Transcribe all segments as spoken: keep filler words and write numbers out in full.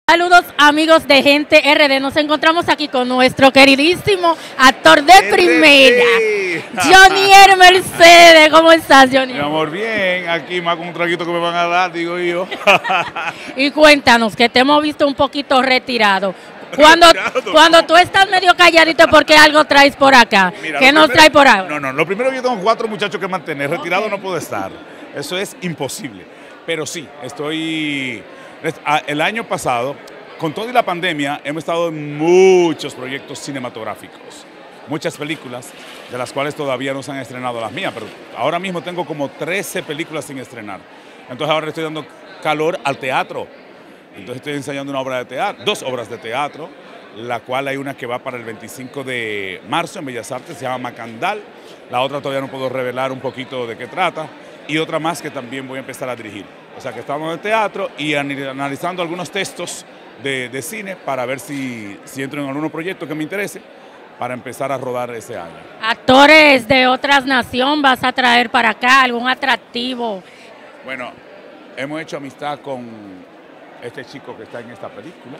Saludos amigos de Gente R D, nos encontramos aquí con nuestro queridísimo actor de primera, Jonier Mercedes. ¿Cómo estás, Jonier? Mi amor, bien, aquí más con un traguito que me van a dar, digo yo. Y cuéntanos, que te hemos visto un poquito retirado. Cuando, cuando tú estás medio calladito, porque algo traes por acá. Mira, ¿qué nos trae por acá? No, no, lo primero, yo tengo cuatro muchachos que mantener, retirado okay. No puedo estar, eso es imposible. Pero sí, estoy... El año pasado, con toda la pandemia, hemos estado en muchos proyectos cinematográficos, muchas películas, de las cuales todavía no se han estrenado las mías, pero ahora mismo tengo como trece películas sin estrenar. Entonces ahora estoy dando calor al teatro. Entonces estoy ensayando una obra de teatro, dos obras de teatro, la cual hay una que va para el veinticinco de marzo en Bellas Artes, se llama Macandal. La otra todavía no puedo revelar un poquito de qué trata, y otra más que también voy a empezar a dirigir. O sea que estamos en el teatro y analizando algunos textos de, de cine para ver si, si entro en algún proyecto que me interese para empezar a rodar ese año. ¿Actores de otras naciones vas a traer para acá? ¿Algún atractivo? Bueno, hemos hecho amistad con este chico que está en esta película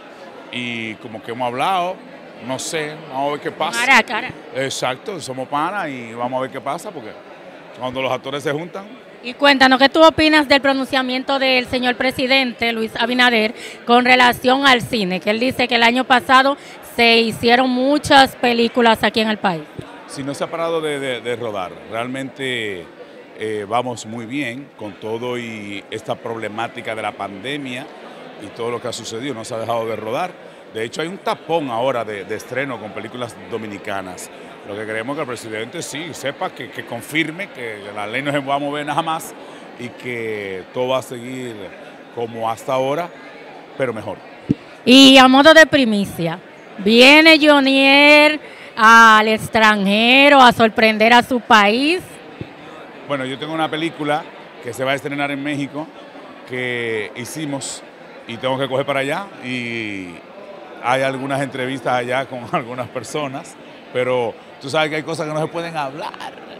y como que hemos hablado, no sé, vamos a ver qué pasa. Cara a cara. Exacto, somos panas y vamos a ver qué pasa porque cuando los actores se juntan. Y cuéntanos, ¿qué tú opinas del pronunciamiento del señor presidente Luis Abinader con relación al cine? Que él dice que el año pasado se hicieron muchas películas aquí en el país. Sí, no se ha parado de, de, de rodar, realmente eh, vamos muy bien con todo y esta problemática de la pandemia y todo lo que ha sucedido, no se ha dejado de rodar. De hecho hay un tapón ahora de, de estreno con películas dominicanas. Lo que queremos es que el presidente sí sepa, que, que confirme que la ley no se va a mover nada más y que todo va a seguir como hasta ahora, pero mejor. Y a modo de primicia, ¿viene Jonier al extranjero a sorprender a su país? Bueno, yo tengo una película que se va a estrenar en México que hicimos y tengo que coger para allá y hay algunas entrevistas allá con algunas personas, pero tú sabes que hay cosas que no se pueden hablar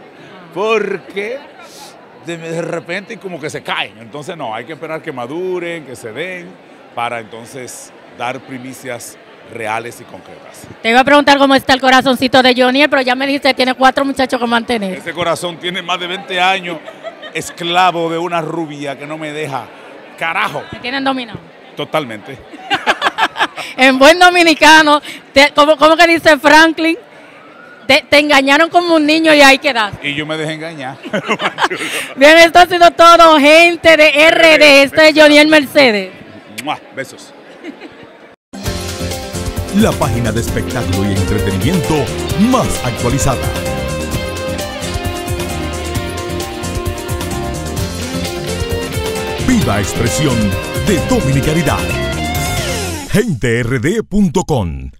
porque de, de repente como que se caen. Entonces no, hay que esperar que maduren, que se den, para entonces dar primicias reales y concretas. Te iba a preguntar cómo está el corazoncito de Jonier, pero ya me dijiste que tiene cuatro muchachos que mantener. Ese corazón tiene más de veinte años, esclavo de una rubia que no me deja. Carajo. ¿Te tienen dominado? Totalmente. En buen dominicano, te, como, como que dice Franklin, te, te engañaron como un niño y ahí quedaste. Y yo me dejé engañar. Bien, esto ha sido todo, gente de R D. Este es Jonier Mercedes. Besos. La página de espectáculo y entretenimiento más actualizada. Viva expresión de dominicanidad. gente r d punto com